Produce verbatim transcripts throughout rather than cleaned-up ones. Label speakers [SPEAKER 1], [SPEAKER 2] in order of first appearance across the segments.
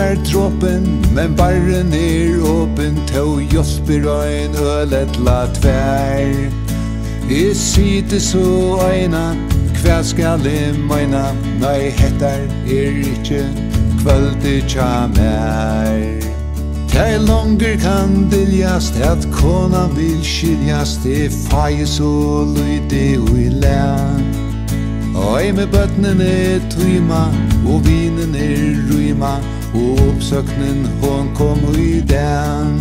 [SPEAKER 1] er Dropin, men barrin opin, to hjálpir ein øletla tvær. I siti så eina, hvat skal meina, nei hettar ikki, kvøldið tja mer. Tei longur kan diljast, at kona vil skiljast, det fai så lydig ui lær. Oi med bøtnene tøyma, og vinene røyma, og oppsøknen hon kom ui den.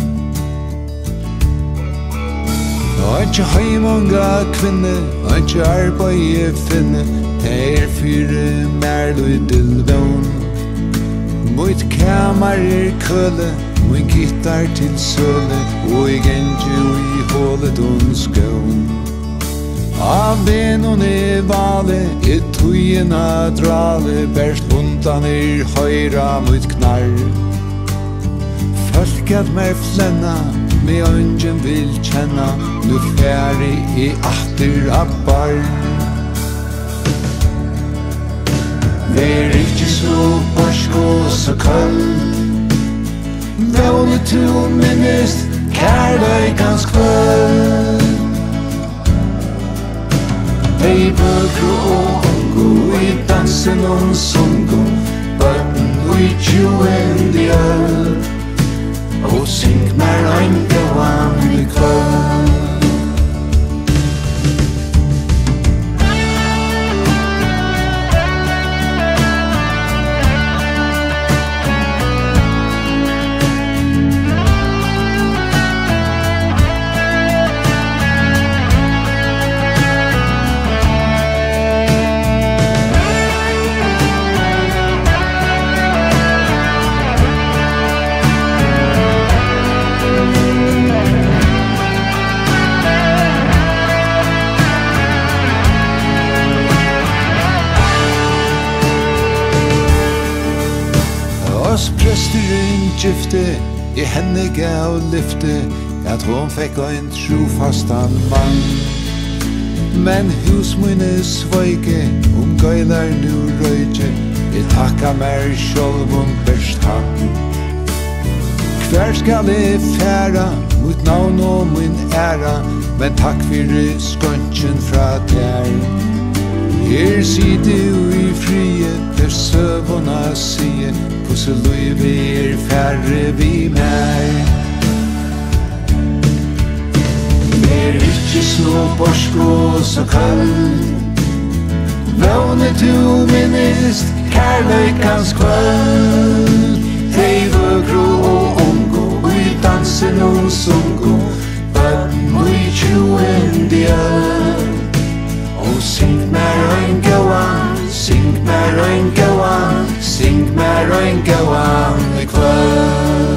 [SPEAKER 1] Ikke heimanga kvinne, ikke arbeid finne, det er fyre mer lydig vån. Mot kamar er køle, min gitar til søle, og jeg enge i hålet og skån. Av venon er vale, er tøyena drale, berst undan er høyra mot knarr. Folk at meg flenna, med øngen vil kjenna, nu færi i atter abbar. Vær ikkje så barsk og så kald, vågne to minnest, kærleikans kvöld. Hei bøkru og ungu, i dansen og sungu, bøtten og i tjuen de øl, og syng mer ein gavan i kvöld. Gifte, I henne gav lyfte, at hon fikk ein trofastan mann. Men husmunne sveike, om gøylar nu røyke, I takka mer sjolvun berst han. Hver skal I færa, mot navn og min æra, men takk fyrir skøntjen fra tær. Her siti i frie, der søvuna sie, Pusse løyve er færre vi mer. Vær ikkje så borsk og så kald, vågne du minnest, kærleikans kvöld. Hei vøkru og ungu, i dansen og sungu, bøtten og i tjuen de øl. Og syng mer ein gavan, syng mer ein gavan, syng mer ein gavan i kvöld.